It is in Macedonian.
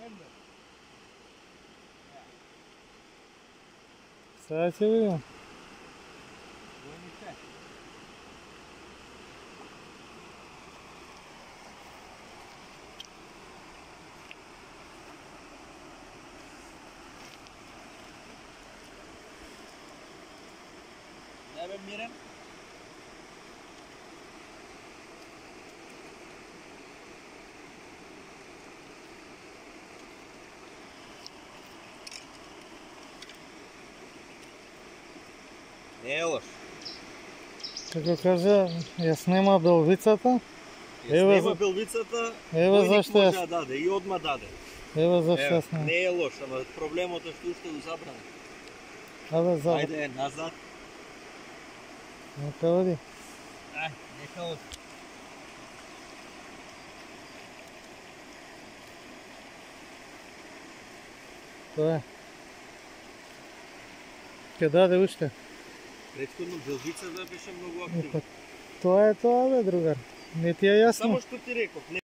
Сега ќе видим. Не бе мирен? Не е лош. Како кажа, ја снема белвицата. Ја снема белвицата, Ева зашто може да даде и одма даде. Ева зашто ја снема. Не е лош, ама проблемот е што уште го забране. Абе, забране. Ајде, назад. Нека оди. Нека оди. Тоа е. Ке даде уште. Претходно белвицата беше многу активна. Тоа е тоа, бе, другар. Не ти е јасно? Само што ти реков,